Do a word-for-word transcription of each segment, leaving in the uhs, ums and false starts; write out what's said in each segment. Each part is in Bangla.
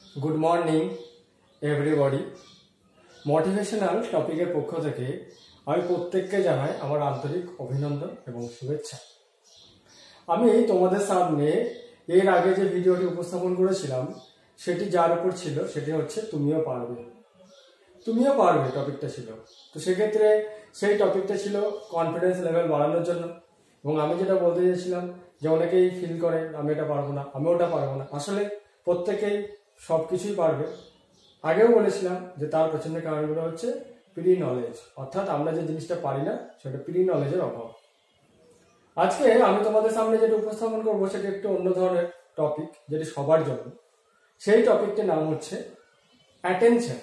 गुड मर्निंग एवरीबडी मोटिवेशनल टपिकेर पक्ष থেকে আমি প্রত্যেককে জানাই আমার আন্তরিক অভিনন্দন এবং শুভেচ্ছা। আমি তোমাদের সামনে এর আগে যে ভিডিওটি উপস্থাপন করেছিলাম সেটি যার উপর ছিল সেটি হচ্ছে তুমিও পারবে তুমিও পারবে টপিকটা ছিল। তো সেক্ষেত্রে সেই টপিকটা ছিল কনফিডেন্স লেভেল বাড়ানোর জন্য, এবং আমি যেটা বলতে চাইছিলাম যে অনেকেই ফিল করে আমি এটা পারবো না, আমি ওটা পারবো না। আসলে প্রত্যেকেই সব কিছুই পারবে। আগেও বলেছিলাম যে তার পেছনের কারণগুলো হচ্ছে প্রি নলেজ, অর্থাৎ আমরা যে জিনিসটা পারি না সেটা প্রি নলেজের অভাব। আজকে আমি তোমাদের সামনে যেটা উপস্থাপন করবো সেটা একটু অন্য ধরনের টপিক, যেটি সবার জন্য। সেই টপিকটির নাম হচ্ছে অ্যাটেনশন।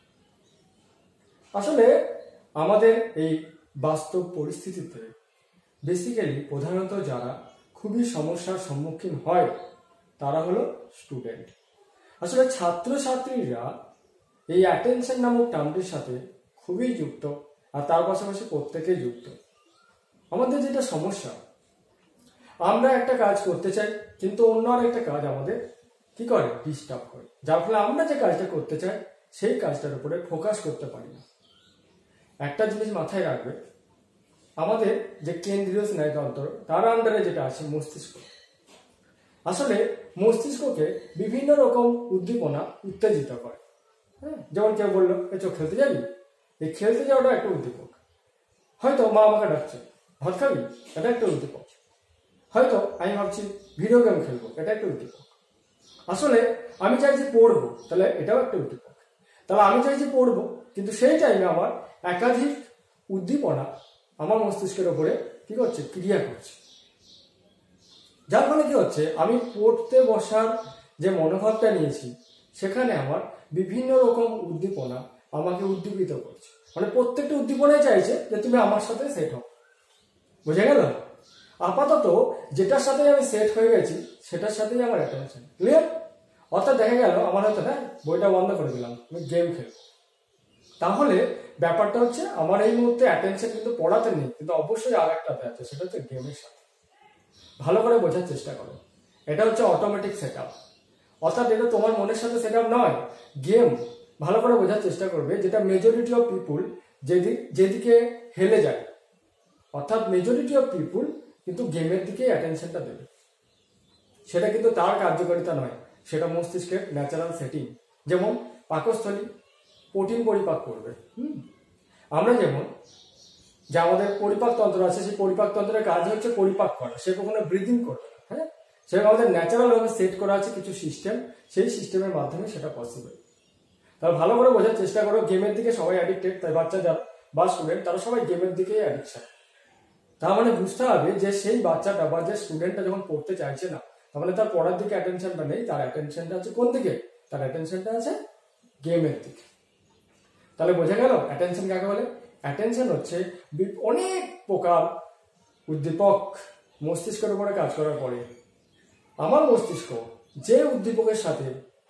আসলে আমাদের এই বাস্তব পরিস্থিতিতে বেসিক্যালি প্রধানত যারা খুবই সমস্যার সম্মুখীন হয় তারা হলো স্টুডেন্ট। আসলে ছাত্রছাত্রীরা এই অ্যাটেনশন নামক টার্মটির সাথে খুবই যুক্ত, আর তার পাশাপাশি প্রত্যেকেই যুক্ত। আমাদের যেটা সমস্যা, আমরা একটা কাজ করতে চাই কিন্তু অন্য আর একটা কাজ আমাদের কি করে ডিস্টার্ব করে, যার ফলে আমরা যে কাজটা করতে চাই সেই কাজটার উপরে ফোকাস করতে পারি না। একটা জিনিস মাথায় রাখবে, আমাদের যে কেন্দ্রীয় স্নায়ুতন্ত্র তার আন্ডারে যেটা আছে মস্তিষ্ক। আসলে মস্তিষ্ককে বিভিন্ন রকম উদ্দীপনা উত্তেজিত করে। হ্যাঁ, যেমন কেউ বললো এই চো খেলতে যাবি, এই খেলতে যাওয়াটা একটা উদ্দীপক। হয়তো মা আমাকে ডাকছে ভাত খাবি, এটা একটা উদ্দীপক। হয়তো আমি ভাবছি ভিডিও গেম খেলবো, এটা একটা উদ্দীপক। আসলে আমি চাইছি পড়বো, তাহলে এটাও একটা উদ্দীপক। তাহলে আমি চাইছি পড়বো, কিন্তু সেই টাইমে আমার একাধিক উদ্দীপনা আমার মস্তিষ্কের ওপরে কি করছে, ক্রিয়া করছে। যার ফলে কি হচ্ছে, আমি পড়তে বসার যে মনোভাবটা নিয়েছি সেখানে আমার বিভিন্ন রকম উদ্দীপনা আমাকে উদ্দীপিত করছে। মানে প্রত্যেকটা উদ্দীপনাই চাইছে যে তুমি আমার সাথে সেট হও। বুঝে গেল? আপাতত যেটার সাথে আমি সেট হয়ে গেছি সেটার সাথেই আমার অ্যাটেনশন। ক্লিয়ার? অর্থাৎ দেখা গেল আমার হয়তো হ্যাঁ বইটা বন্ধ করে দিলাম, আমি গেম খেলবো। তাহলে ব্যাপারটা হচ্ছে আমার এই মুহূর্তে অ্যাটেনশন কিন্তু পড়াতে নেই, কিন্তু অবশ্যই আর একটাতে আছে, সেটা হচ্ছে গেমের সাথে। ভালো করে বোঝার চেষ্টা করো, এটা হচ্ছে অটোমেটিক সেট আপ, অর্থাৎ এটা তোমার মনের সাথে সেট আপ নয়। গেম ভালো করে বোঝার চেষ্টা করবে, যেটা মেজরিটি অফ পিপুল যেদিক যেদিকে হেলে যায়, অর্থাৎ মেজরিটি অফ পিপুল কিন্তু গেমের দিকে অ্যাটেনশনটা দেবে। সেটা কিন্তু তার কার্যকারিতা নয়, সেটা মস্তিষ্কের ন্যাচারাল সেটিং। যেমন পাকস্থলী প্রোটিন পরিপাক করবে। হুম আমরা যেমন যে আমাদের পরিপাক তন্ত্র আছে, সেই পরিপাক তন্ত্রের কাজ হচ্ছে পরিপাক করা, সে কখনো ব্রিদিং করবে না। হ্যাঁ, সেটা আমাদের ন্যাচারাল ভাবে সেট করা আছে কিছু সিস্টেম, সেই সিস্টেমের মাধ্যমে সেটা পসিবল। তাহলে ভালো করে বোঝার চেষ্টা করো, গেমের দিকে সবাই অ্যাডিক্টেড, তাই বাচ্চা যারা বা স্টুডেন্ট তারা সবাই গেমের দিকেই অ্যাডিকশন। তার মানে বুঝতে হবে যে সেই বাচ্চাটা বা যে স্টুডেন্টটা যখন পড়তে চাইছে না, তার মানে তার পড়ার দিকে অ্যাটেনশনটা নেই, তার অ্যাটেনশনটা আছে কোন দিকে, তার অ্যাটেনশনটা আছে গেমের দিকে। তাহলে বোঝা গেল অ্যাটেনশন কাকে বলে? অ্যাটেনশন হচ্ছে অনেক প্রকার উদ্দীপক মস্তিষ্কের উপরে কাজ করার পরে আমার মস্তিষ্ক যে উদ্দীপকের সাথে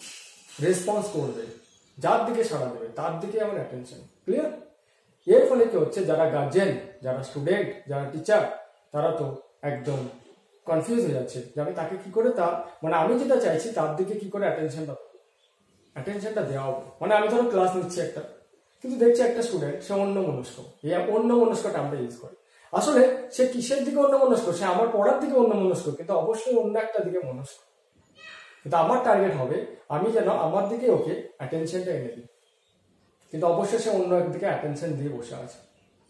রেসপন্স করবে, যার দিকে সাড়া দেবে, তার দিকে আমার অ্যাটেনশন। ক্লিয়ার? এর ফলে কি হচ্ছে, যারা গার্জেন, যারা স্টুডেন্ট, যারা টিচার, তারা তো একদম কনফিউজ হয়ে যাচ্ছে যে আমি তাকে কি করে তার মানে আমি যেটা চাইছি তার দিকে কি করে অ্যাটেনশনটা অ্যাটেনশনটা দেওয়া হবে। মানে আমি ধরো ক্লাস নিচ্ছি একটা, কিন্তু দেখছি একটা স্টুডেন্ট সে অন্য মনস্ক, এই অন্য মনস্কটা আমরা ইউজ করি। আসলে সে কিসের দিকে অন্য মনস্ক, সে আমার পড়ার দিকে অন্য মনস্ক, কিন্তু অবশ্যই অন্য একটা দিকে মনস্ক। কিন্তু আমার টার্গেট হবে আমি যেন আমার দিকে ওকে অ্যাটেনশনটা এনে দিই, কিন্তু অবশ্যই সে অন্য একদিকে অ্যাটেনশন দিয়ে বসে আছে।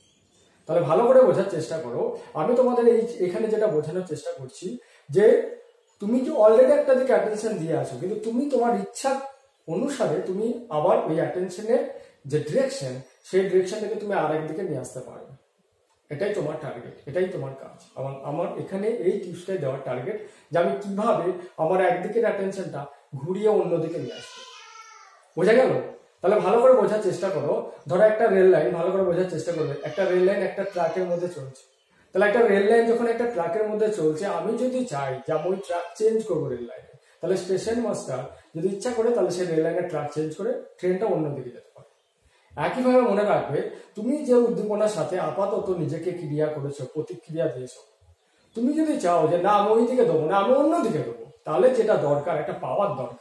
তাহলে ভালো করে বোঝার চেষ্টা করো, আমি তোমাদের এই এখানে যেটা বোঝানোর চেষ্টা করছি যে তুমি যে অলরেডি একটা দিকে অ্যাটেনশন দিয়ে আসো, কিন্তু তুমি তোমার ইচ্ছা অনুসারে তুমি আবার ওই অ্যাটেনশনের যে ডিরেকশন, সেই ডিরেকশন থেকে তুমি আর একদিকে নিয়ে আসতে পারবে। এটাই তোমার টার্গেট, এটাই তোমার কাজ। এবং আমার এখানে এই টিপসটাই দেওয়ার টার্গেট যে আমি কিভাবে আমার একদিকের অ্যাটেনশনটা ঘুরিয়ে অন্যদিকে নিয়ে আসবো। বোঝা গেল? তাহলে ভালো করে বোঝার চেষ্টা করো, ধরো একটা রেল লাইন, ভালো করে বোঝার চেষ্টা করবে, একটা রেল লাইন একটা ট্রাকের মধ্যে চলছে। তাহলে একটা রেল লাইন যখন একটা ট্রাকের মধ্যে চলছে, আমি যদি চাই যে আমি ওই ট্রাক চেঞ্জ করবো রেল লাইনে, তাহলে স্টেশন মাস্টার যদি ইচ্ছা করে তাহলে সেই রেল লাইনের ট্রাক চেঞ্জ করে ট্রেনটা অন্যদিকে যেতে পারে। একইভাবে মনে রাখবে, তুমি যে উদ্দীপনার সাথে আপাতত নিজেকে ক্রিয়া করেছো, প্রতিক্রিয়া দিয়েছো, তুমি যদি চাও যে না আমি ওই দিকে দেবো না, আমি অন্যদিকে দেবো, তাহলে যেটা দরকার, একটা পাওয়ার দরকার,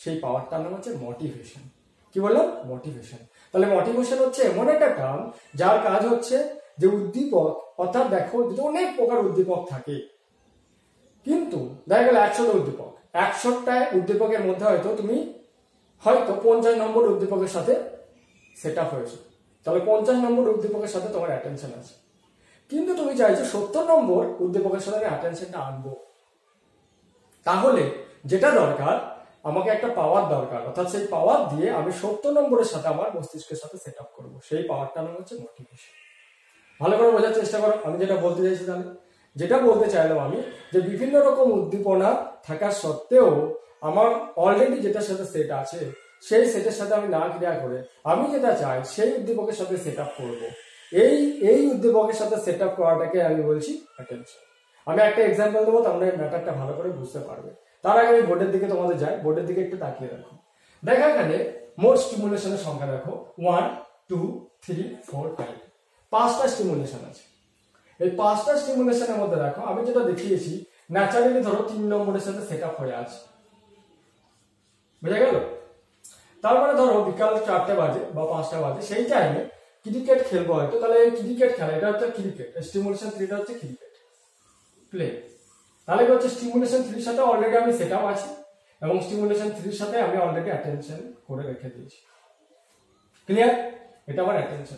সেই পাওয়ারটার নাম হচ্ছে মোটিভেশন। কি বললাম? মোটিভেশন। তাহলে মোটিভেশন হচ্ছে এমন একটা টার্ম যার কাজ হচ্ছে যে উদ্দীপক, অর্থাৎ দেখো অনেক প্রকার উদ্দীপক থাকে, কিন্তু দেখা গেল একশোটা উদ্দীপক, একশোটা উদ্দীপকের মধ্যে হয়তো তুমি হয়তো পঞ্চাশ নম্বর উদ্দীপকের সাথে সেট আপ হয়েছে, তাহলে পঞ্চাশ নম্বর উদ্দীপকের সাথে তোমার অ্যাটেনশন আছে, কিন্তু তুমি চাইছো সত্তর নম্বর উদ্দীপকের সাথে আমি অ্যাটেনশনটা আনবো। তাহলে যেটা দরকার, আমাকে একটা পাওয়ার দরকার, অর্থাৎ সেই পাওয়ার দিয়ে আমি সত্তর নম্বরের সাথে আমার মস্তিষ্কের সাথে সেট আপ করবো, সেই পাওয়ারটার নাম হচ্ছে মোটিভেশন। ভালো করে বোঝার চেষ্টা করো আমি যেটা বলতে চাইছি। তাহলে যেটা বলতে চাইলাম আমি, যে বিভিন্ন রকম উদ্দীপনা থাকা সত্ত্বেও আমার অলরেডি যেটার সাথে সেট আছে, সেই সেটের সাথে আমি না ক্রিয়া করে আমি যেটা চাই সেই উদ্দীপকের সাথে সেট আপ করবো। এই এই উদ্দীপকের সাথে সেট আপ করাটাকে আমি বলছি অ্যাটেনশন। আমি একটা এক্সাম্পল দেবো, তোমরা এই ম্যাটারটা ভালো করে বুঝতে পারবে। তার আগে আমি বোর্ডের দিকে তোমাদের যাই, বোর্ডের দিকে একটু তাকিয়ে রাখো। দেখো এখানে মোট স্টিমুলেশনের সংখ্যা দেখো, one two three four five, পাঁচটা স্টিমুলেশন আছে। এই পাঁচটা স্টিমুলেশনের মধ্যে দেখো আমি যেটা দেখিয়েছি, ন্যাচারালি ধরো তিন নম্বরের সাথে সেট আপ হয়ে আছে, বুঝা গেল? তারপরে ধরো বিকাল চারটে বাজে বা পাঁচটা বাজে, সেই টাইমে ক্রিকেট খেলবো হয়তো, তাহলে ক্রিকেট খেলা, এটা হচ্ছে ক্রিকেট, স্টিমুলেশন থ্রিটা হচ্ছে ক্রিকেট প্লে। তাহলে কি হচ্ছে, স্টিমুলেশন থ্রির সাথে অলরেডি আমি সেট আপ আছি এবং স্টিমুলেশন থ্রির সাথে আমি অলরেডি অ্যাটেনশন করে রেখে দিয়েছি। ক্লিয়ার? এটা আমার অ্যাটেনশন,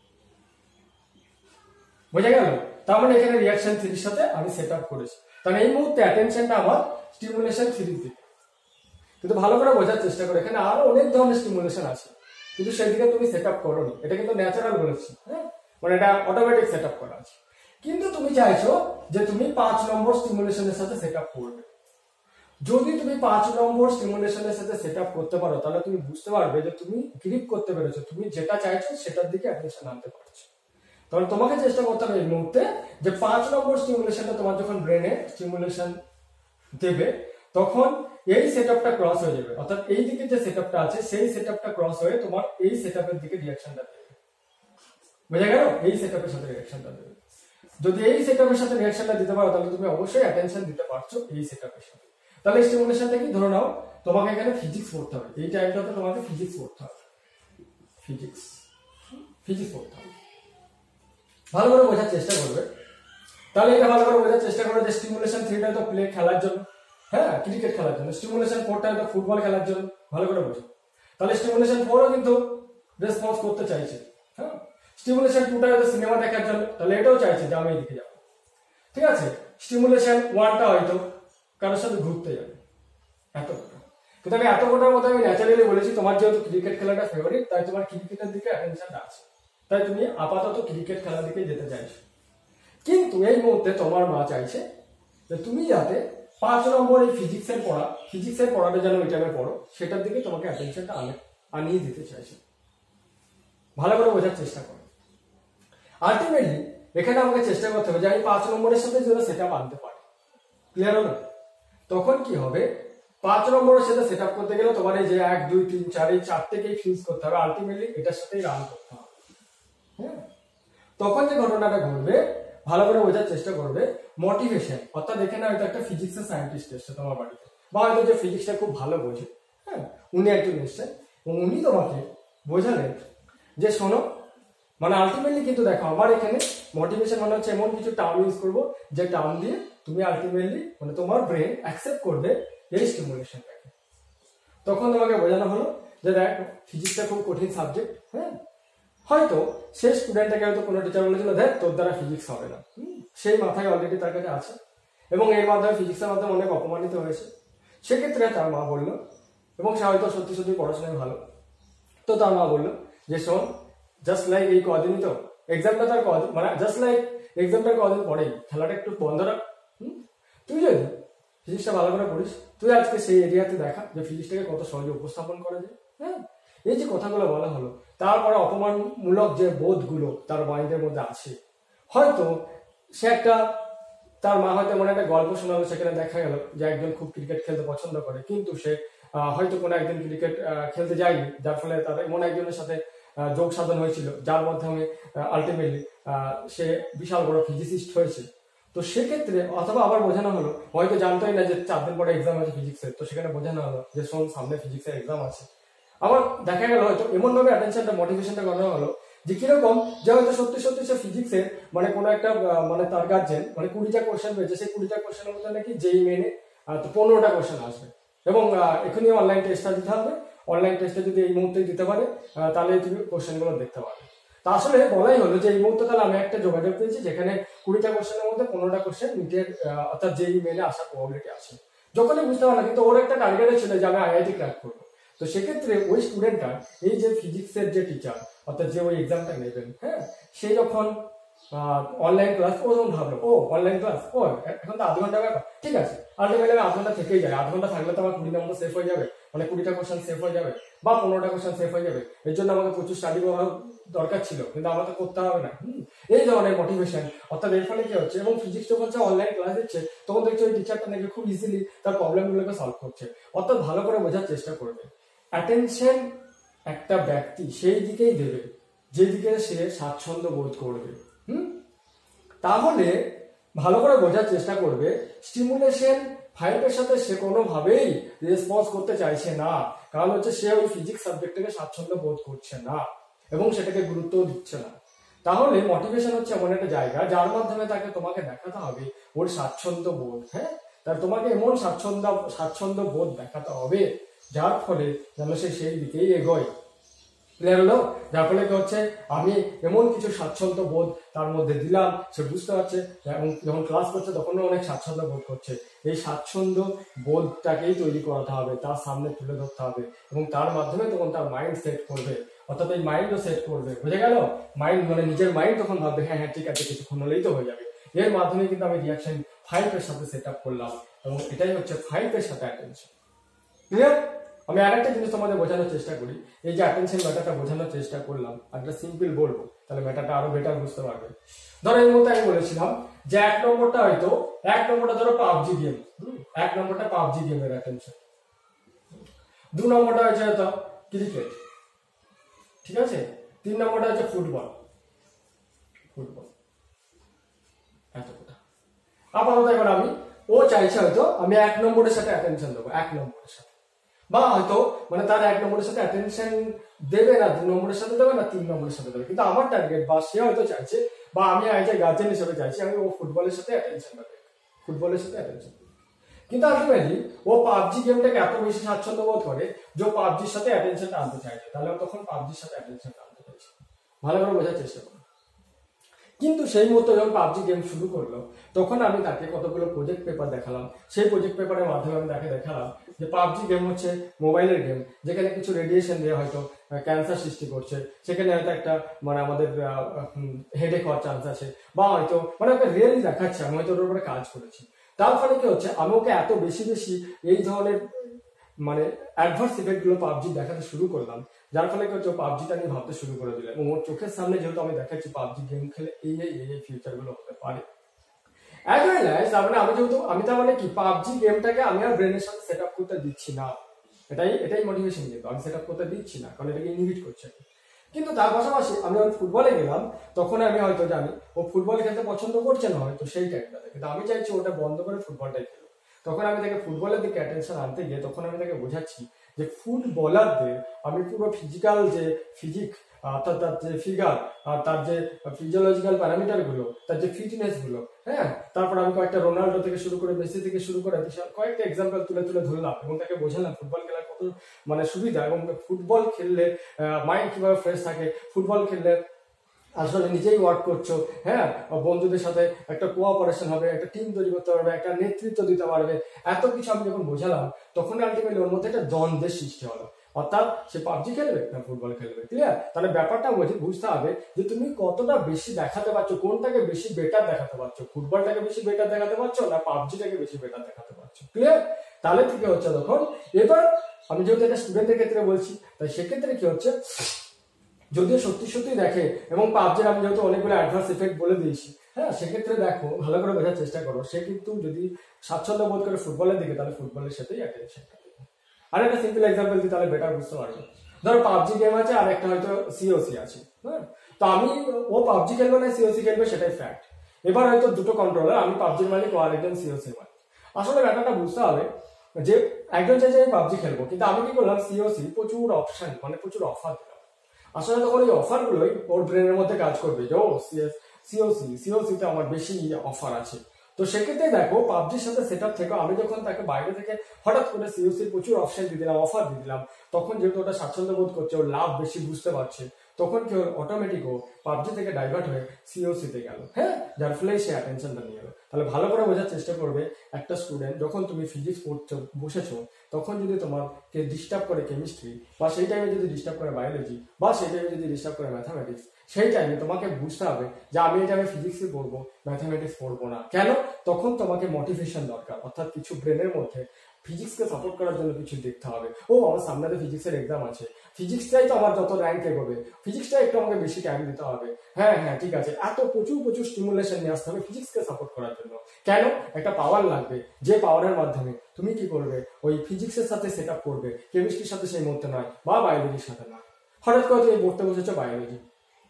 বোঝা গেল? তার মানে এখানে রিয়াকশন থ্রির সাথে আমি সেট আপ করেছি, তাহলে এই মুহূর্তে অ্যাটেনশনটা আমার স্টিমুলেশন থ্রির দিকে। কিন্তু ভালো করে বোঝার চেষ্টা করো, এখানে আরো অনেক ধরনের স্টিমুলেশন আছে, কিন্তু সেই দিকে তুমি সেট আপ করোনি। এটা কিন্তু ন্যাচারাল বলেছি, হ্যাঁ, মানে এটা অটোমেটিক সেট আপ করা আছে। কিন্তু তুমি চাইছো যে তুমি পাঁচ নম্বর স্টিমুলেশনের সাথে সেট আপ করবে। যদি তুমি পাঁচ নম্বর স্টিমুলেশনের সাথে সেট আপ করতে পারো, তাহলে তুমি বুঝতে পারবে যে তুমি গ্রিপ করতে পেরেছো, তুমি যেটা চাইছো সেটার দিকে অ্যাটেনশন আনতে পারছো। তখন তোমাকে চেষ্টা করতে হবে এই মুহূর্তে যে পাঁচ নম্বর স্টিমুলেশনটা তোমার যখন ব্রেনে স্টিমুলেশন দেবে, তখন এই সেটআপটা ক্রস হয়ে যাবে, অর্থাৎ এই দিকে যে সেটআপটা আছে সেই সেটআপটা ক্রস হয়ে তোমার এই সেটআপের দিকে রিঅ্যাকশনটা দেবে। বুঝা গেল? এই সেটআপের সাথে রিঅ্যাকশনটা দেবে। যদি এই সেটআপের সাথে রিঅ্যাকশনটা দিতে পারো, তাহলে তুমি অবশ্যই অ্যাটেনশন দিতে পারছো এই সেটআপের সাথে। তাহলে স্টিমুলেশনটা কি, ধরে নাও তোমাকে এখানে ফিজিক্স পড়তে হবে, এই টাইমটাতে তোমাকে ফিজিক্স পড়তে হবে, ফিজিক্স ফিজিক্স পড়তে হবে। ভালো করে বোঝার চেষ্টা করবে। তাহলে এটা ভালো করে বোঝার চেষ্টা করবে যে স্টিমুলেশন থ্রিটা তো প্লে খেলার জন্য, হ্যাঁ, ক্রিকেট খেলার জন্য, স্টিমুলেশন ফোরটা তো ফুটবল খেলার জন্য। ভালো করে বোঝো। তাহলে স্টিমুলেশন ফোরও কিন্তু রেসপন্স করতে চাইছে, হ্যাঁ, স্টিমুলেশন টুটা হয়তো সিনেমা দেখার জন্য, তাহলে এটাও চাইছে যে আমি এদিকে যাবো, ঠিক আছে। স্টিমুলেশন ওয়ানটা হয়তো কারোর সাথে ঘুরতে যাবে, এত গোটা। কিন্তু আমি এত গোটার মধ্যে আমি ন্যাচারালি বলেছি তোমার যেহেতু ক্রিকেট খেলাটা ফেভারিট, তাই তোমার ক্রিকেটের দিকে অ্যাটেনশনটা আছে, তাই তুমি আপাতত ক্রিকেট খেলার দিকে যেতে চাইছো। কিন্তু এই মুহূর্তে তোমার মা চাইছে যে তুমি যাতে পাঁচ নম্বর এই ফিজিক্সের পড়া, ফিজিক্সের পড়াটা যেন ওই টাইমে পড়ো, সেটার দিকে তোমাকে অ্যাটেনশনটা আনে আনিয়ে দিতে চাইছে। ভালো করে বোঝার চেষ্টা করো। আলটিমেটলি এখানে আমাকে চেষ্টা করতে হবে যে আমি পাঁচ নম্বরের সাথে যেন সেট আপ আনতে পারি। ক্লিয়ার হলো? তখন কি হবে, পাঁচ নম্বরের সাথে সেট আপ করতে গেলে তোমার এই যে এক দুই তিন চার এই চারটেকেই ফিউজ করতে হবে, আলটিমেটলি এটার সাথেই রান করতে হবে, হ্যাঁ। তখন যে ঘটনাটা ঘটবে ভালো করে বোঝার চেষ্টা করবে, মোটিভেশন, অর্থাৎ এখানে হয়তো একটা ফিজিক্সের সায়েন্টিস্ট এসছে তোমার বাড়িতে, বা হয়তো যে ফিজিক্সটা খুব ভালো বোঝে, হ্যাঁ, উনি একজন এসছেন এবং উনি তোমাকে বোঝালেন যে শোনো, মানে আলটিমেটলি কিন্তু দেখো আমার এখানে মোটিভেশন মানে হচ্ছে এমন কিছু টার্ম ইউজ করবো যে টার্ম দিয়ে তুমি আলটিমেটলি মানে তোমার ব্রেন অ্যাকসেপ্ট করবে এই স্টিমুলেশনটাকে। তখন তোমাকে বোঝানো হলো যে দেখ ফিজিক্সটা খুব কঠিন সাবজেক্ট, হ্যাঁ, হয়তো সেই স্টুডেন্টটাকে হয়তো কোনো টিচার বলেছিল দেখ তোর দ্বারা ফিজিক্স হবে না, সেই মাথায় অলরেডি তার কাছে আছে এবং এর মাধ্যমে ফিজিক্সের মাধ্যমে অনেক অপমানিত হয়েছে। সেক্ষেত্রে তার মা বললো, এবং সে হয়তো সত্যি সত্যি পড়াশোনায় ভালো, তো তার মা বললো যে শোন, জাস্ট লাইক এই কদিনই তো এক্সামটা, তার কদিন মানে জাস্ট লাইক এক্সামটার কদিন পরেই খেলাটা একটু বন্ধ রাখ, তুই যদি ফিজিক্সটা ভালো করে পড়িস, তুই আজকে সেই এরিয়াতে দেখা যে ফিজিক্সটাকে কত সহজে উপস্থাপন করা যায়, হ্যাঁ। এই যে কথাগুলো বলা হলো, তারপরে অপমানমূলক যে বোধগুলো তার মাইন্ডের মধ্যে আছে, হয়তো সে একটা, তার মা হয়তো এমন একটা গল্প শোনালো, সেখানে দেখা গেল যে একজন খুব ক্রিকেট খেলতে পছন্দ করে, কিন্তু সে হয়তো কোনো একদিন ক্রিকেট খেলতে যায়নি, যার ফলে তার এমন একজনের সাথে যোগ সাধন হয়েছিল যার মাধ্যমে আলটিমেটলি সে বিশাল বড় ফিজিসিস্ট হয়েছে। তো তো সেক্ষেত্রে অথবা আবার বোঝানো হলো, হয়তো জানতোই না যে চার দিন পরে এক্সাম আছে ফিজিক্সের, তো সেখানে বোঝানো হলো যে শোন সামনে ফিজিক্সের এক্সাম আছে। আবার দেখা গেল হয়তো এমন ভাবে অ্যাটেনশনটা মোটিভেশনটা করানো হলো যে কিরকম, যে হয়তো সত্যি সত্যি সে ফিজিক্সের মানে কোনো একটা মানে তার গার্জেন মানে কুড়িটা কোশ্চেন পেয়েছে, সেই কুড়িটা কোশ্চেনের মধ্যে নাকি যেই মেনে তো পনেরোটা কোশ্চেন আসবে, এবং এখনই অনলাইন টেস্টটা দিতে হবে, অনলাইন টেস্টে যদি এই মুহূর্তে দিতে পারে তাহলে তুমি কোশ্চেনগুলো দেখতে পাবে। তা আসলে বলাই হলো যে এই মুহূর্তে তাহলে আমি একটা যোগাযোগ পেয়েছি যেখানে কুড়িটা কোশ্চেনের মধ্যে পনেরোটা কোশ্চেন নিটের অর্থাৎ যেই মেনে আসার প্রবাবিলিটি আছে। যখনই বুঝতে পারলাম, কিন্তু ওর একটা টার্গেট ছিল যে আমি আইআইটি ক্র্যাক করবো। তো সেক্ষেত্রে ওই স্টুডেন্টটা এই যে ফিজিক্সের যে টিচার অর্থাৎ যে ওই এক্সামটা নেবেন, হ্যাঁ, সে যখন অনলাইন ক্লাস ও যখন ভাবলো ও অনলাইন ক্লাস ও এখন তো আধ ঘন্টা ব্যাপার, ঠিক আছে আলটিমেটলি আমি আধ ঘন্টা থেকেই যাই, আধ ঘন্টা থাকলে তো আমার কুড়ি নম্বর সেফ হয়ে যাবে, মানে কুড়িটা কোশ্চেন সেফ হয়ে যাবে বা পনেরোটা কোশ্চেন সেফ হয়ে যাবে। এর জন্য আমাকে প্রচুর স্টাডি করা দরকার ছিল, কিন্তু আমাকে করতে হবে না। হম এই ধরনের মোটিভেশন, অর্থাৎ এর ফলে কি হচ্ছে, এবং ফিজিক্স যখন সে অনলাইন ক্লাস দিচ্ছে তখন দেখছে ওই টিচারটা নাকি খুব ইজিলি তার প্রবলেমগুলোকে সলভ করছে, অর্থাৎ ভালো করে বোঝার চেষ্টা করবে। অ্যাটেনশন একটা ব্যক্তি সেই দিকেই দেবে যেদিকে সে স্বাচ্ছন্দ্য বোধ করবে। হুম তাহলে ভালো করে বোঝার চেষ্টা করবে। স্টিমুলেশন ফাইভের সাথে সে কোনোভাবেই রেসপন্স করতে চাইছে না, কারণ হচ্ছে সে ওই ফিজিক্স সাবজেক্টটাকে স্বাচ্ছন্দ্য বোধ করছে না এবং সেটাকে গুরুত্ব দিচ্ছে না। তাহলে মোটিভেশন হচ্ছে এমন একটা জায়গা যার মাধ্যমে তাকে তোমাকে দেখাতে হবে ওর স্বাচ্ছন্দ্য বোধ, হ্যাঁ, তার তোমাকে এমন স্বাচ্ছন্দ্য স্বাচ্ছন্দ্য বোধ দেখাতে হবে যার ফলে যেন সে সেই দিকেই এগোয়। ক্লিয়ার হলো? যার ফলে কি হচ্ছে, আমি এমন কিছু স্বাচ্ছন্দ্য বোধ তার মধ্যে দিলাম, সে বুঝতে পারছে এবং যখন ক্লাস করছে তখনও অনেক স্বাচ্ছন্দ্য বোধ করছে। এই স্বাচ্ছন্দ্য বোধটাকেই তৈরি করাতে হবে, তার সামনে তুলে ধরতে হবে এবং তার মাধ্যমে তখন তার মাইন্ড সেট করবে, অর্থাৎ এই মাইন্ডও সেট করবে। বুঝে গেল? মাইন্ড মানে নিজের মাইন্ড তখন ভাববে হ্যাঁ হ্যাঁ ঠিক আছে কিছুক্ষণ হলেই তো হয়ে যাবে। এর মাধ্যমে কিন্তু আমি রিয়াকশন ফাইভ এর সাথে সেট আপ করলাম এবং এটাই হচ্ছে ফাইভ এর সাথে অ্যাটেনশন। ক্লিয়ার? আমি আরেকটা জিনিস তোমাদের বোঝানোর চেষ্টা করি, এই যে অ্যাটেনশন ম্যাটারটা বোঝানোর চেষ্টা করলাম, একটা সিম্পল বলবো তাহলে ম্যাটারটা আরো বেটার বুঝতে পারবে। ধরো এই মুহূর্তে আমি বলেছিলাম যে এক নম্বরটা হয়তো এক নম্বরটা ধরো পাবজি গেম, এক নম্বরটা পাবজি গেমের অ্যাটেনশন, দু নম্বরটা হচ্ছে হয়তো ক্রিকেট, ঠিক আছে, তিন নম্বরটা হচ্ছে ফুটবল, ফুটবল এতটা। আপাতত এবার আমি ও চাইছে হয়তো আমি এক নম্বরের সাথে অ্যাটেনশন দেবো, এক নম্বরের সাথে, বা হয়তো মানে তার এক নম্বরের সাথে অ্যাটেনশন দেবে না, দু নম্বরের সাথে দেবে না, তিন নম্বরের সাথে দেবে, কিন্তু আমার টার্গেট বা সে হয়তো চাইছে বা আমি আজ গার্জেন হিসেবে চাইছি আমি ও ফুটবলের সাথে অ্যাটেনশন দেবে, ফুটবলের সাথে অ্যাটেনশন। কিন্তু আলটিমেটলি ও পাবজি গেমটাকে এত বেশি স্বাচ্ছন্দ্য বোধ করে যে পাবজির সাথে অ্যাটেনশনটা আনতে চাইছে, তাহলে তখন পাবজির সাথে অ্যাটেনশনটা আনতে চাইছে। ভালো করে বোঝার চেষ্টা করো। কিন্তু সেই মুহূর্তে যখন পাবজি গেম শুরু করলো তখন আমি তাকে কতগুলো প্রজেক্ট পেপার দেখালাম, সেই প্রজেক্ট পেপারের মাধ্যমে আমি তাকে দেখালাম যে পাবজি গেম হচ্ছে মোবাইলের গেম, যেখানে কিছু রেডিয়েশন দিয়ে হয়তো ক্যান্সার সৃষ্টি করছে, সেখানে হয়তো একটা মানে আমাদের হেডেক হওয়ার চান্স আছে, বা হয়তো মানে ওকে রিয়েলি দেখাচ্ছে আমি হয়তো ওর উপরে কাজ করেছি। তার ফলে কি হচ্ছে, আমি ওকে এত বেশি বেশি এই ধরনের মানে অ্যাডভার্স ইফেক্ট গুলো পাবজি দেখাতে শুরু করলাম, যার ফলে কি হচ্ছে পাবজিটা নিয়ে ভাবতে শুরু করে দিলাম এবং ওর চোখের সামনে যেহেতু আমি দেখাচ্ছি পাবজি গেম খেলে এই এই এই ফিউচার গুলো হতে পারে। অ্যাজ ওয়েল অ্যাজ তার মানে আমি যেহেতু আমি তার মানে কি পাবজি গেমটাকে আমি আর ব্রেনের সাথে সেট আপ করতে দিচ্ছি না, এটাই এটাই মোটিভেশন, কিন্তু আমি সেট আপ করতে দিচ্ছি না কারণ এটাকে ইনহিবিট করছে। কিন্তু তার পাশাপাশি আমি যখন ফুটবলে গেলাম তখন আমি হয়তো জানি ও ফুটবল খেলতে পছন্দ করছে না হয়তো সেই টাইমটাতে, কিন্তু আমি চাইছি ওটা বন্ধ করে ফুটবলটাই খেলো। তখন আমি তাকে ফুটবলের দিকে অ্যাটেনশন আনতে গিয়ে তখন আমি তাকে বোঝাচ্ছি যে ফুটবলারদের আমি পুরো ফিজিক্যাল যে ফিজিক অর্থাৎ তার যে ফিগার আর তার যে ফিজিওলজিক্যাল প্যারামিটার গুলো, তার যে ফিটনেস গুলো, হ্যাঁ, তারপর আমি কয়েকটা রোনাল্ডো থেকে শুরু করে মেসি থেকে শুরু করে বিশাল কয়েকটা এক্সাম্পল তুলে তুলে ধরলাম এবং তাকে বোঝালাম ফুটবল খেলার কত মানে সুবিধা এবং ফুটবল খেললে মাইন্ড কিভাবে ফ্রেশ থাকে, ফুটবল খেললে আসলে নিজেই ওয়ার্ক করছো, হ্যাঁ, বন্ধুদের সাথে একটা কোঅপারেশন হবে, একটা টিম তৈরি করতে পারবে, একটা নেতৃত্ব দিতে পারবে, এত কিছু আমি যখন বোঝালাম তখন আলটিমেটলি ওর মধ্যে একটা দ্বন্দ্বের সৃষ্টি হলো, অর্থাৎ সে পাবজি খেলবে না ফুটবল খেলবে। ক্লিয়ার? তাহলে ব্যাপারটা বুঝতে হবে যে তুমি কতটা বেশি দেখাতে পারছো, কোনটাকে বেশি বেটার দেখাতে পারছো, ফুটবলটাকে বেশি বেটার দেখাতে পারছো না পাবজিটাকে বেশি বেটার দেখাতে পারছো। ক্লিয়ার? তাহলে কি হচ্ছে তখন এবার আমি যেহেতু এটা স্টুডেন্টের ক্ষেত্রে বলছি তাই সেক্ষেত্রে কি হচ্ছে, যদিও সত্যি সত্যি দেখে এবং পাবজির আমি যেহেতু অনেকগুলো অ্যাডভান্স এফেক্ট বলে দিয়েছি, হ্যাঁ, সেক্ষেত্রে দেখো ভালো করে বোঝার চেষ্টা করো, সে কিন্তু যদি স্বাচ্ছন্দ্য বোধ করে ফুটবলের দিকে তাহলে ফুটবলের সাথেই অ্যাটেনশনটা দেবে। আর একটা সিম্পল এক্সাম্পল দিই তাহলে বেটার বুঝতে পারবে। ধরো পাবজি গেম আছে আর একটা হয়তো সিওসি আছে, হ্যাঁ, তো আমি ও পাবজি খেলবে না সিওসি খেলবে সেটাই ফ্যাক্ট, এবার হয়তো দুটো কন্ট্রোলার, আমি পাবজির মালিক ও আরেকজন সিওসির মালিক। আসলে ব্যাপারটা বুঝতে হবে যে একজন চাইছে আমি পাবজি খেলবো, কিন্তু আমি কি করলাম, সিওসি প্রচুর অপশন মানে প্রচুর অফার দিলাম। আসলে তখন এই অফার গুলোই ওর ব্রেনের মধ্যে কাজ করবে যে ও সিওসি সিওসিতে আমার বেশি অফার আছে। তো সেক্ষেত্রে দেখো পাবজির সাথে সেট আপ থেকে আমি যখন তাকে বাইরে থেকে হঠাৎ করে সিওসির প্রচুর অপশন দিয়ে দিলাম, অফার দিয়ে দিলাম, তখন যেহেতু ওটা স্বাচ্ছন্দ্য বোধ করছে, ওর লাভ বেশি বুঝতে পারছে, তখন কি ওর অটোমেটিক ও পাবজি থেকে ডাইভার্ট হয়ে সিওসিতে গেল। হ্যাঁ, যার ফলে সে অ্যাটেনশনটা নিয়ে গেল। তাহলে ভালো করে বোঝার চেষ্টা করবে, একটা স্টুডেন্ট যখন তুমি ফিজিক্স পড়তে বসেছো, তখন যদি তোমাকে ডিস্টার্ব করে কেমিস্ট্রি, বা সেই টাইমে যদি ডিস্টার্ব করে বায়োলজি, বা সেই টাইমে যদি ডিস্টার্ব করে ম্যাথামেটিক্স, সেই টাইমে তোমাকে বুঝতে হবে যে আমি এই টাইমে ফিজিক্সই পড়বো, ম্যাথামেটিক্স পড়বো না। কেন? তখন তোমাকে মোটিভেশন দরকার, অর্থাৎ কিছু ব্রেনের মধ্যে ফিজিক্সকে সাপোর্ট করার জন্য কিছু দেখতে হবে। ও আমার সামনে তো ফিজিক্সের এক্সাম আছে, ফিজিক্সটাই তো আমার যত র্যাঙ্ক এগোবে, ফিজিক্সটাই একটু আমাকে বেশি টাইম দিতে হবে। হ্যাঁ হ্যাঁ ঠিক আছে, এত প্রচুর প্রচুর স্টিমুলেশন নিয়ে আসতে হবে ফিজিক্সকে সাপোর্ট করার জন্য। কেন? একটা পাওয়ার লাগবে, যে পাওয়ারের মাধ্যমে তুমি কি করবে, ওই ফিজিক্সের সাথে সেট আপ করবে, কেমিস্ট্রির সাথে সেই মুহূর্তে নয়, বা বায়োলজির সাথে নয়। হঠাৎ করে তুমি পড়তে বসেছো বায়োলজি,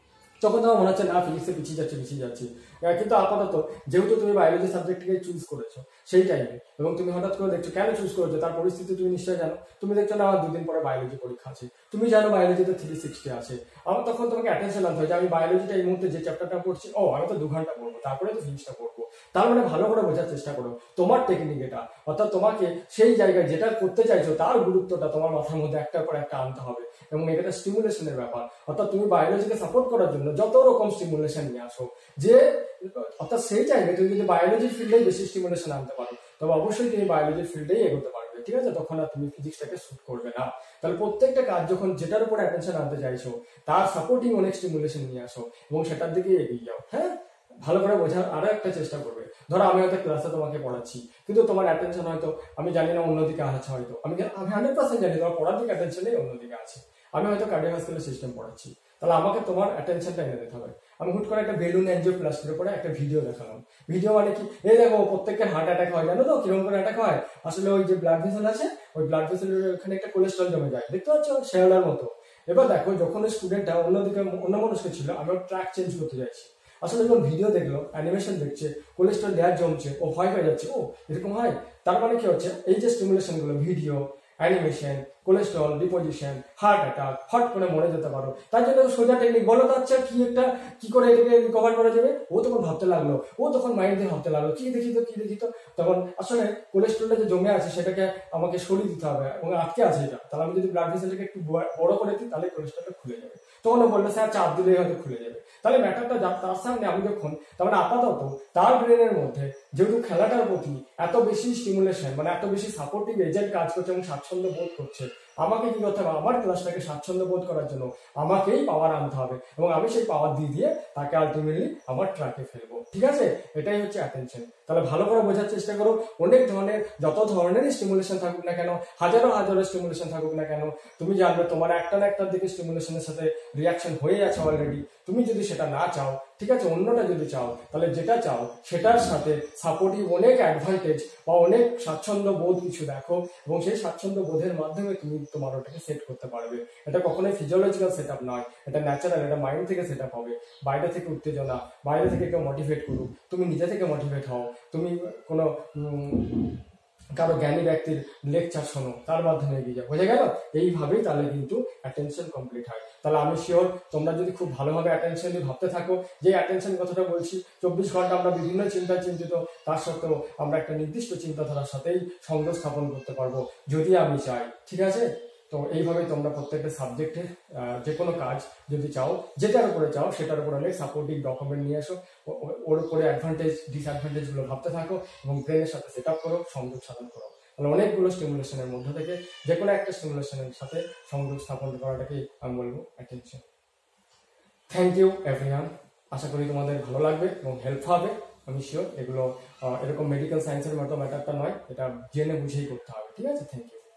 তখন তোমার মনে হচ্ছে না ফিজিক্সে পিছিয়ে যাচ্ছে পিছিয়ে যাচ্ছি, কিন্তু আপাতত যেহেতু তুমি বায়োলজি সাবজেক্টকে চুজ করেছো সেই টাইমে, এবং তুমি হঠাৎ করে দেখছো কেন চুজ করেছো, তার পরিস্থিতি তুমি নিশ্চয়ই জানো। তুমি দেখছো না আমার দুদিন পরে বায়োলজি পরীক্ষা আছে, তুমি জানো বায়োলজিতে থ্রি সিক্সটি আছে, আমার তখন তোমাকে অ্যাটেনশন আনতে হয় যে আমি বায়োলজিটা এই মুহূর্তে যে চ্যাপ্টারটা পড়ছি, ও আমি তো দু ঘন্টা পড়বো, তারপরে তো ফিজিক্সটা পড়বো। তার মানে ভালো করে বোঝার চেষ্টা করো তোমার টেকনিক এটা, অর্থাৎ তোমাকে সেই জায়গায় যেটা করতে চাইছো তার গুরুত্বটা তোমার মাথার মধ্যে একটার পর একটা আনতে হবে, এবং এটা স্টিমুলেশনের ব্যাপার। অর্থাৎ তুমি বায়োলজিকে সাপোর্ট করার জন্য যত রকম স্টিমুলেশন নিয়ে আসো, যে অর্থাৎ সেই টাইমে তুমি যদি বায়োলজির ফিল্ডেই বেশি স্টিমুলেশন আনতে পারো, তবে অবশ্যই তুমি বায়োলজির ফিল্ডেই এগোতে পারবে, ঠিক আছে? তখন আর তুমি ফিজিক্সটাকে শুট করবে না। তাহলে প্রত্যেকটা কাজ যখন যেটার উপর অ্যাটেনশন আনতে চাইছো, তার সাপোর্টিং অনেক স্টিমুলেশন নিয়ে আসো এবং সেটার দিকে এগিয়ে যাও। হ্যাঁ, ভালো করে বোঝার আরো একটা চেষ্টা করবে। ধরো আমি হয়তো ক্লাসে তোমাকে পড়াচ্ছি, কিন্তু তোমার অ্যাটেনশন হয়তো আমি জানি না অন্যদিকে আছে, হয়তো আমি আমি হান্ড্রেড পার্সেন্ট জানি তোমার পড়ার দিকে অ্যাটেনশন নেই, অন্যদিকে আছে। আমি হয়তো কার্ডিওভাস্কুলার সিস্টেম পড়াচ্ছি, তাহলে আমাকে তোমার অ্যাটেনশনটা এনে দিতে হবে। আমি হুট করে একটা বেলুন এনজিওপ্লাস্টির উপরে একটা ভিডিও দেখালাম। ভিডিও মানে কি, এই দেখো প্রত্যেকের হার্ট অ্যাটাক হয়, জানো তো কিরকম করে অ্যাটাক হয়? আসলে ওই যে ব্লাড ভেসেল আছে, ওই ব্লাড ভেসেলের ওখানে একটা কোলেস্ট্রল জমে যায়, দেখতে পাচ্ছ শেয়ালার মতো। এবার দেখো যখন ওই স্টুডেন্টটা অন্যদিকে অন্য মানুষকে ছিল, আমি ট্র্যাক চেঞ্জ করতে যাচ্ছি, আসলে যখন ভিডিও দেখলো, অ্যানিমেশন দেখছে, কোলেস্ট্রল লেয়ার জমছে, ও ভয় পেয়ে যাচ্ছে, ও এরকম হয়। তার মানে কি হচ্ছে, এই যে স্টিমুলেশন গুলো, video, animation, cholesterol deposition, heart attack, হট করে মরে যেতে পারো। তার জন্য সোজা টেকনিক বলো তো, আচ্ছা কি একটা কি করে এটাকে রিকভার করা যাবে? ও তখন ভাবতে লাগলো, ও তখন মাইন্ড দিয়ে ভাবতে লাগলো, কি দেখি তো কি দেখি তো তখন আসলে কোলেস্ট্রলটা যে জমে আছে সেটাকে আমাকে সরিয়ে দিতে হবে, এবং আটকে আছে এটা, তাহলে আমি যদি ব্লাড ভেসেলটাকে একটু বড় করে দিই তাহলে কোলেস্ট্রলটা খুলে যাবে। তখন ও বললো স্যার চাপ দিলেই হয়তো খুলে যাবে। তাহলে ম্যাটারটা তার সামনে আমি যখন, তার মানে আপাতত তার ব্রেনের মধ্যে যেহেতু খেলাটার প্রতি এত বেশি স্টিমুলেশন মানে এত বেশি সাপোর্টিভ এজেন্ট কাজ করছে এবং স্বাচ্ছন্দ্য বোধ করছে, আমাকে কি করতে হবে, আমার ক্লাসটাকে স্বাচ্ছন্দ্য বোধ করার জন্য আমাকেই পাওয়ার আনতে হবে, এবং আমি সেই পাওয়ার দিয়ে দিয়ে তাকে আলটিমেটলি আমার ট্র্যাকে ফেলবো। ঠিক আছে, এটাই হচ্ছে অ্যাটেনশন। তাহলে ভালো করে বোঝার চেষ্টা করো, অনেক ধরনের যত ধরনেরই স্টিমুলেশন থাকুক না কেন, হাজারো হাজারো স্টিমুলেশন থাকুক না কেন, তুমি জানবে তোমার একটা না একটার দিকে স্টিমুলেশনের সাথে রিয়াকশন হয়ে আছে অলরেডি। তুমি যদি সেটা না চাও, ঠিক আছে, অন্যটা যদি চাও, তাহলে যেটা চাও সেটার সাথে সাপোর্টিভ অনেক অ্যাডভান্টেজ বা অনেক স্বাচ্ছন্দ্য বোধ কিছু দেখো, এবং সেই স্বাচ্ছন্দ্য বোধের মাধ্যমে তুমি তোমার ওটাকে সেট করতে পারবে। এটা কখনোই ফিজিওলজিক্যাল সেট আপ নয়, এটা ন্যাচারাল, এটা মাইন্ড থেকে সেট আপ হবে। বাইরে থেকে উত্তেজনা, বাইরে থেকে কেউ মোটিভেট করুক, তুমি নিজে থেকে মোটিভেট হও, তুমি কোনো কারো জ্ঞানী ব্যক্তির লেকচার শোনো, তার মাধ্যমে এগিয়ে যাও। বোঝা গেল? এইভাবেই তাহলে কিন্তু অ্যাটেনশন কমপ্লিট হয়। তাহলে আমি শিওর তোমরা যদি খুব ভালোভাবে অ্যাটেনশন নিয়ে ভাবতে থাকো, যে অ্যাটেনশন কথাটা বলছি, চব্বিশ ঘন্টা আমরা বিভিন্ন চিন্তায় চিন্তিত, তার সত্ত্বেও আমরা একটা নির্দিষ্ট চিন্তাধারার সাথেই সংযোগ স্থাপন করতে পারবো যদি আমি চাই। ঠিক আছে, তো এইভাবে তোমরা প্রত্যেকটা সাবজেক্টে যে কোনো কাজ যদি চাও, যেটার উপরে চাও সেটার উপরে অনেক সাপোর্টিভ ডকুমেন্ট নিয়ে আসো, ওর উপরে অ্যাডভান্টেজ ডিসঅ্যাডভান্টেজ গুলো ভাবতে থাকো এবং ব্রেনের সাথে সেট আপ করো, সংযোগ সাধন করো। তাহলে অনেকগুলো স্টিমুলেশনের মধ্যে থেকে যে কোনো একটা স্টিমুলেশনের সাথে সংযোগ স্থাপন করাটাকেই আমি বলবো অ্যাটেনশন। থ্যাংক ইউ এভরিওয়ান, আশা করি তোমাদের ভালো লাগবে এবং হেল্প হবে। আমি শিওর এগুলো এরকম মেডিকেল সায়েন্সের মতো ম্যাটারটা নয়, এটা জেনে বুঝেই করতে হবে। ঠিক আছে, থ্যাংক ইউ।